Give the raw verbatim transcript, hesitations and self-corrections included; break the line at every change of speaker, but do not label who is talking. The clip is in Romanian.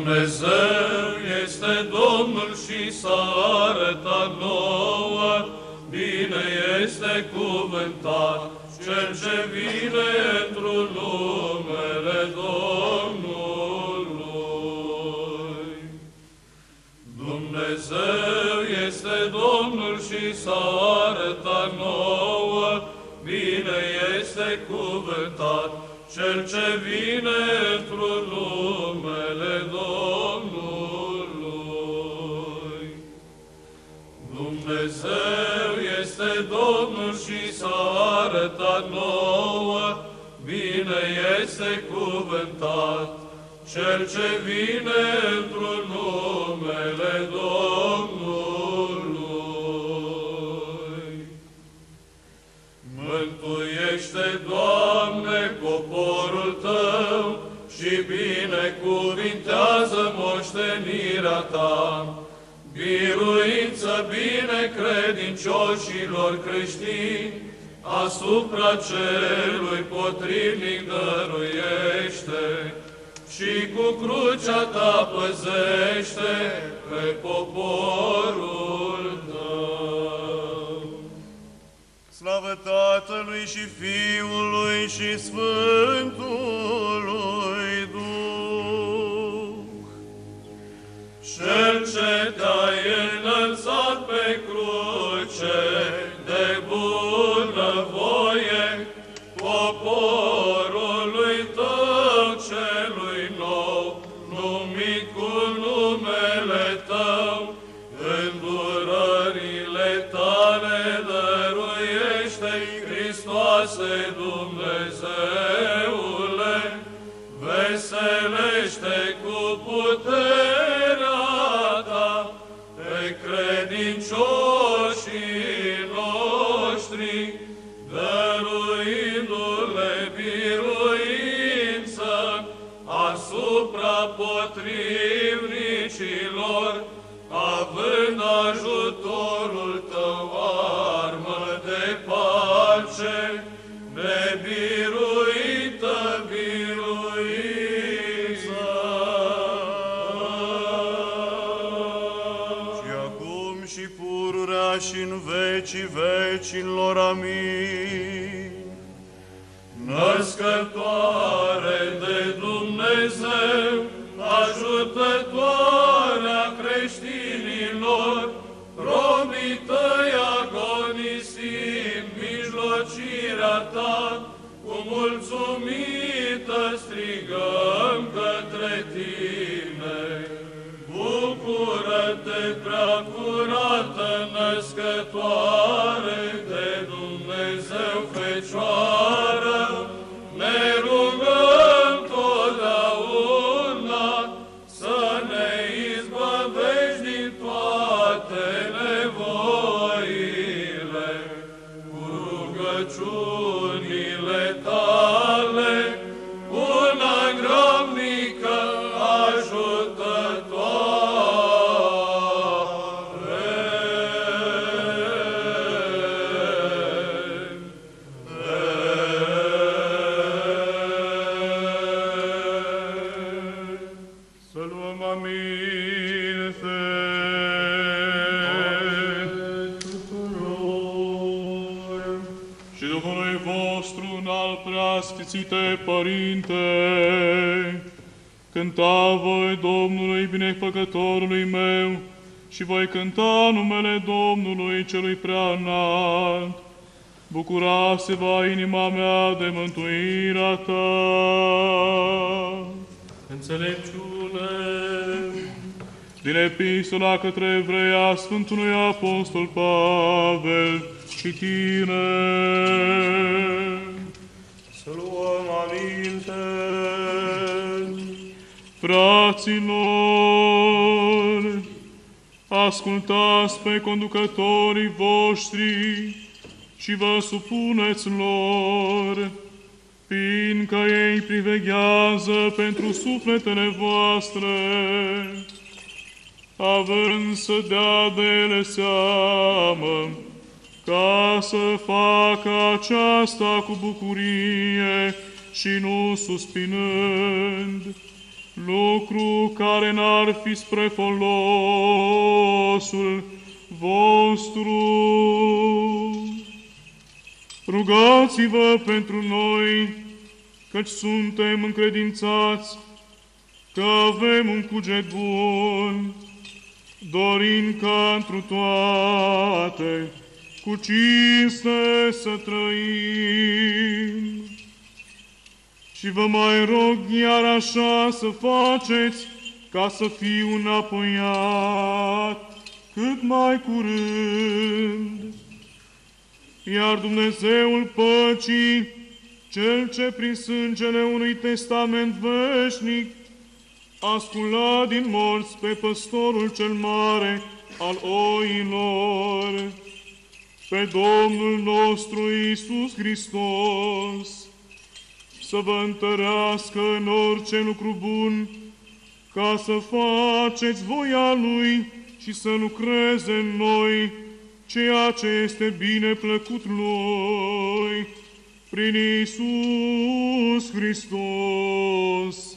Dumnezeu este Domnul și s-a arătat nouă, bine este cuvântat Cel ce vine într-un numele Domnului. Dumnezeu este Domnul și s-a arătat nouă, bine este cuvântat Cel ce vine într-un numele Domnului. Dumnezeu este Domnul și s-a arătat nouă, bine este cuvântat Cel ce vine într-un numele Domnului. Mântuiește, Doamne, poporul Tău și binecuvintează moștenirea Ta. Biruință binecredincioșilor creștini, asupra celui potrivnic dăruiește și cu crucea Ta păzește pe poporul Tău.
Slavă Tatălui și Fiului și Sfântului Duh!
Cel ce Te-ai înălțat pe cruce de bună voie, poporului Tău celui nou, numit cu numele Tău, îndurările Tale dăruiește, Hristoase Dumnezeule, veselește cu puterea Ta pe credincioșii noștri, dăruindu-le biruință asupra potrivnicilor, având ajutorul Tău armă de pace, nebiruită biruință.
Și acum și pururea și în vecii vecilor. Amin.
Născătoare de Dumnezeu, ajutătoarea creștinilor, robii Tăi agonisim mijlocirea Ta, cu mulțumită strigăm către Tine. Bucură-te, prea curată, născătoare de Dumnezeu Fecioară, ne rugăm totdeauna să ne izbăvești din toate nevoile, cu rugăciunile Tale, una grabnică
Sfinte Părinte, cânta voi Domnului binefăcătorului meu și voi cânta numele Domnului celui prea înalt. Bucura-se va inima mea de mântuirea Ta.
Înțelepciune!
Din Epistola către Evrei a Sfântului Apostol Pavel, citire.
Să luăm aminte.
Fraților, ascultați pe conducătorii voștri și vă supuneți lor, fiindcă ei priveghează pentru sufletele voastre, având să dea de ele seamă, ca să facă aceasta cu bucurie și nu suspinând, lucru care n-ar fi spre folosul vostru. Rugați-vă pentru noi, căci suntem încredințați că avem un cuget bun, dorind ca întru toate cu cinste să trăim. Și vă mai rog iar așa să faceți, ca să fiu înapoiat cât mai curând. Iar Dumnezeul păcii, Cel ce prin sângele unui testament veșnic a sculat din morți pe păstorul cel mare al oilor, pe Domnul nostru Iisus Hristos, să vă întărească în orice lucru bun, ca să faceți voia Lui și să lucreze în noi ceea ce este bine plăcut Lui, prin Iisus Hristos.